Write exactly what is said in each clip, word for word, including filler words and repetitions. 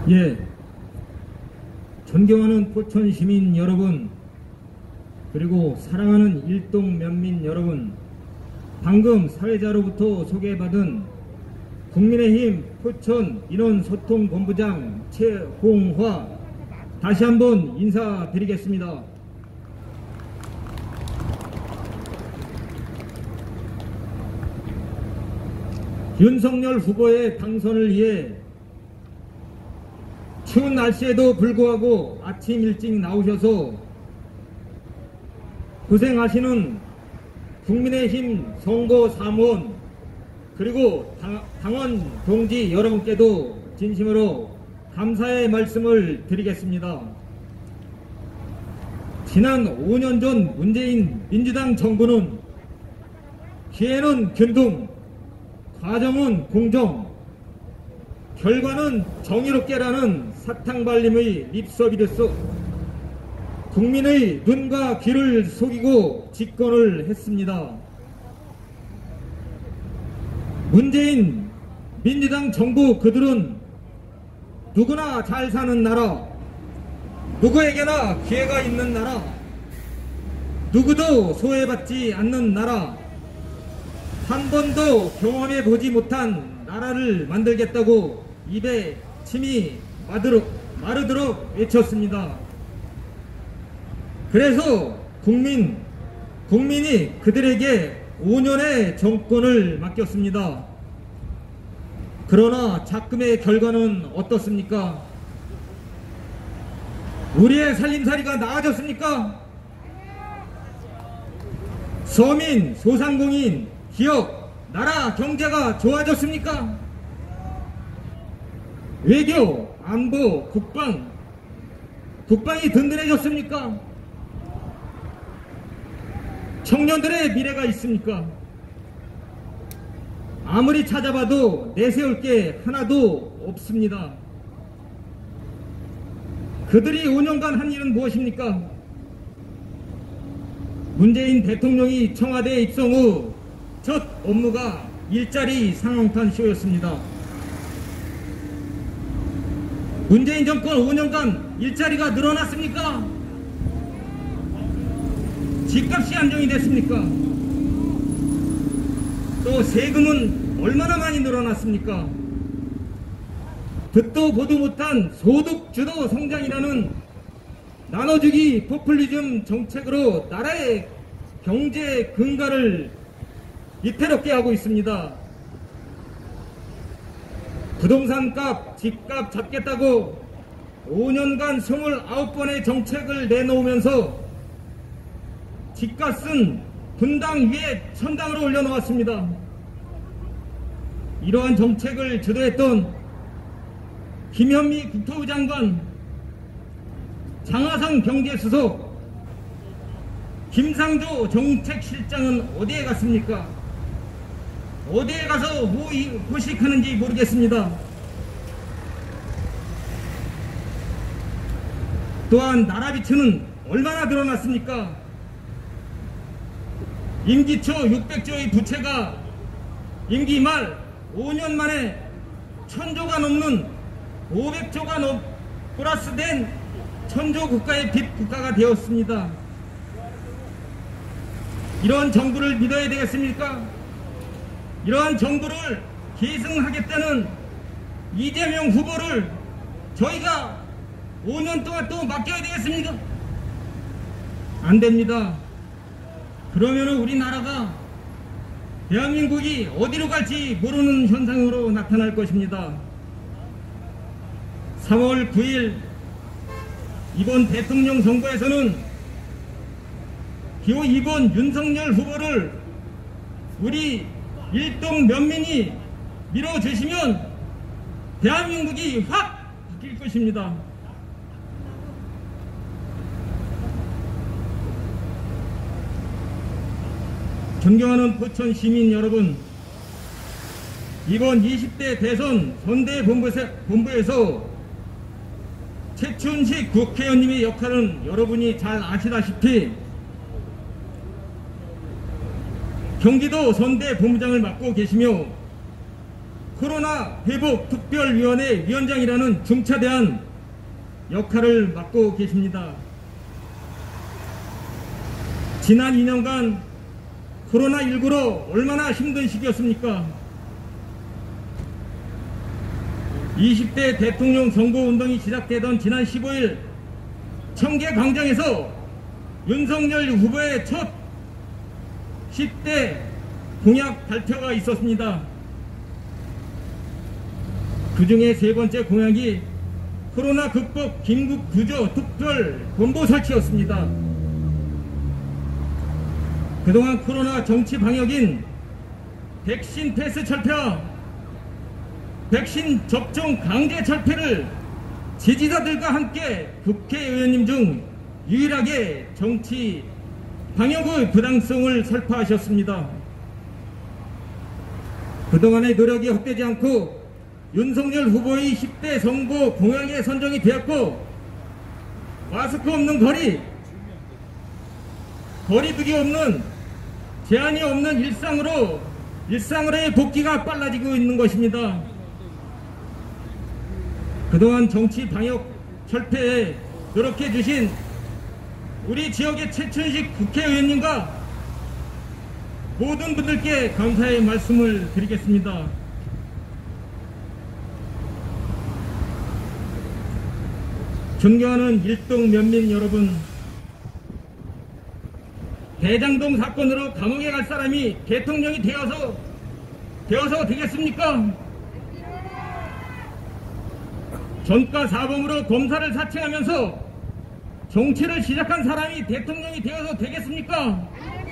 예, 존경하는 포천 시민 여러분, 그리고 사랑하는 일동 면민 여러분, 방금 사회자로부터 소개받은 국민의힘 포천 인원소통본부장 최홍화 다시 한번 인사드리겠습니다. 윤석열 후보의 당선을 위해 추운 날씨에도 불구하고 아침 일찍 나오셔서 고생하시는 국민의힘 선거사무원 그리고 당, 당원 동지 여러분께도 진심으로 감사의 말씀을 드리겠습니다. 지난 오 년 전 문재인 민주당 정부는 기회는 균등, 과정은 공정, 결과는 정의롭게라는 사탕발림의 립서비스, 국민의 눈과 귀를 속이고 집권을 했습니다. 문재인 민주당 정부 그들은 누구나 잘 사는 나라, 누구에게나 기회가 있는 나라, 누구도 소외받지 않는 나라, 한 번도 경험해 보지 못한 나라를 만들겠다고 입에 침이 마르도록, 마르도록 외쳤습니다. 그래서 국민, 국민이 그들에게 오 년의 정권을 맡겼습니다. 그러나 작금의 결과는 어떻습니까? 우리의 살림살이가 나아졌습니까? 서민, 소상공인, 기업, 나라 경제가 좋아졌습니까? 외교, 안보, 국방, 국방이 든든해졌습니까? 청년들의 미래가 있습니까? 아무리 찾아봐도 내세울 게 하나도 없습니다. 그들이 오 년간 한 일은 무엇입니까? 문재인 대통령이 청와대에 입성 후 첫 업무가 일자리 상황판 쇼였습니다. 문재인 정권 오 년간 일자리가 늘어났습니까? 집값이 안정이 됐습니까? 또 세금은 얼마나 많이 늘어났습니까? 듣도 보도 못한 소득주도 성장이라는 나눠주기 포퓰리즘 정책으로 나라의 경제 근간을 위태롭게 하고 있습니다. 부동산값, 집값 잡겠다고 오 년간 이십구 번의 정책을 내놓으면서 집값은 분당 위에 천당으로 올려놓았습니다. 이러한 정책을 주도했던 김현미 국토부 장관, 장하성 경제수석, 김상조 정책실장은 어디에 갔습니까? 어디에 가서 뭐 호식하는지 모르겠습니다. 또한 나라비처는 얼마나 늘어났습니까? 임기 초 육백 조의 부채가 임기 말 오 년 만에 천조가 넘는 오백 조가 넘 플러스된 천조 국가의 빚 국가가 되었습니다. 이런 정부를 믿어야 되겠습니까? 이러한 정부를 계승하겠다는 이재명 후보를 저희가 오 년 동안 또 맡겨야 되겠습니까? 안 됩니다. 그러면 우리나라가 대한민국이 어디로 갈지 모르는 현상으로 나타날 것입니다. 삼월 구일 이번 대통령 선거에서는 기호 이 번 윤석열 후보를 우리 일동 면민이 밀어주시면 대한민국이 확 바뀔 것입니다. 존경하는 포천 시민 여러분, 이번 이십 대 대선 선대본부에서 최춘식 국회의원님의 역할은 여러분이 잘 아시다시피 경기도 선대본부장을 맡고 계시며 코로나 회복 특별위원회 위원장이라는 중차대한 역할을 맡고 계십니다. 지난 이 년간 코로나십구로 얼마나 힘든 시기였습니까? 이십 대 대통령 선거운동이 시작되던 지난 십오일 청계광장에서 윤석열 후보의 첫 십 대 공약 발표가 있었습니다. 그 중에 세 번째 공약이 코로나 극복 긴급 구조 특별 본부 설치였습니다. 그동안 코로나 정치 방역인 백신 패스 철폐와 백신 접종 강제 철폐를 지지자들과 함께 국회의원님 중 유일하게 정치 방역의 부당성을 설파하셨습니다. 그동안의 노력이 헛되지 않고 윤석열 후보의 십 대 선거 공약에 선정이 되었고, 마스크 없는 거리, 거리두기 없는, 제한이 없는 일상으로 일상으로의 복귀가 빨라지고 있는 것입니다. 그동안 정치 방역 철폐에 노력해 주신 우리 지역의 최춘식 국회의원님과 모든 분들께 감사의 말씀을 드리겠습니다. 존경하는 일동 면민 여러분, 대장동 사건으로 감옥에 갈 사람이 대통령이 되어서 되어서 되겠습니까? 전과 사범으로 검사를 사칭하면서 정치를 시작한 사람이 대통령이 되어서 되겠습니까?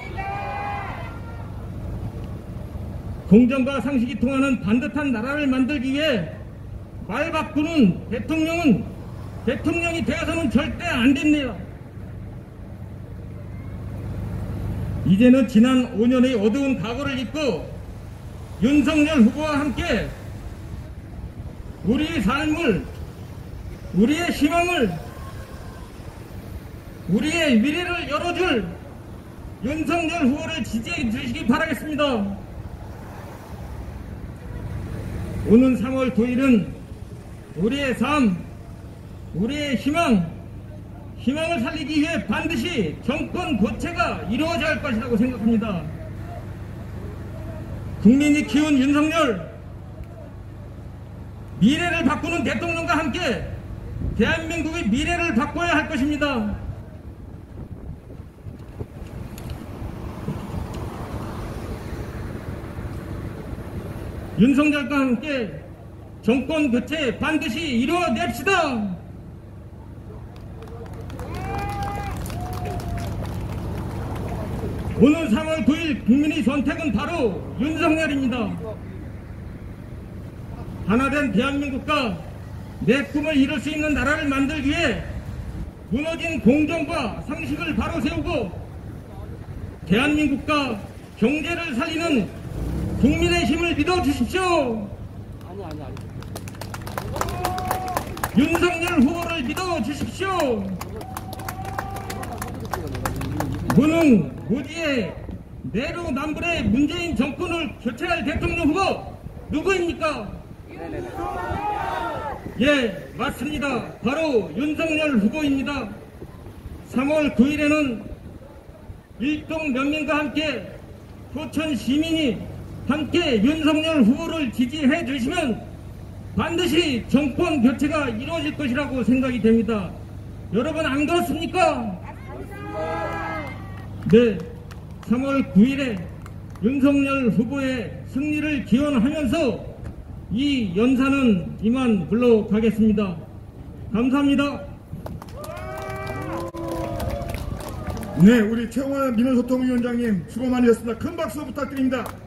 공정과 상식이 통하는 반듯한 나라를 만들기 위해 말 바꾸는 대통령은 대통령이 되어서는 절대 안 됩니다. 이제는 지난 오 년의 어두운 과거를 잊고 윤석열 후보와 함께 우리의 삶을, 우리의 희망을, 우리의 미래를 열어줄 윤석열 후보를 지지해 주시기 바라겠습니다. 오는 삼월 구일은 우리의 삶, 우리의 희망, 희망을 살리기 위해 반드시 정권 교체가 이루어져야 할 것이라고 생각합니다. 국민이 키운 윤석열, 미래를 바꾸는 대통령과 함께 대한민국의 미래를 바꿔야 할 것입니다. 윤석열과 함께 정권 교체 반드시 이루어냅시다. 오늘 삼월 구일 국민의 선택은 바로 윤석열입니다. 하나된 대한민국과 내 꿈을 이룰 수 있는 나라를 만들기 위해 무너진 공정과 상식을 바로 세우고 대한민국과 경제를 살리는 국민의 힘을 믿어주십시오. 아니 아니 아니. 윤석열 후보를 믿어주십시오. 무능 무지의 내로남불의 문재인 정권을 교체할 대통령 후보 누구입니까? 예, 맞습니다. 바로 윤석열 후보입니다. 삼월 구일에는 일동 면민과 함께 포천 시민이 함께 윤석열 후보를 지지해 주시면 반드시 정권 교체가 이루어질 것이라고 생각이 됩니다. 여러분 안 그렇습니까? 네, 삼월 구일에 윤석열 후보의 승리를 기원하면서 이 연사는 이만 물러가겠습니다. 감사합니다. 네, 우리 최홍원 민원소통위원장님 수고 많으셨습니다. 큰 박수 부탁드립니다.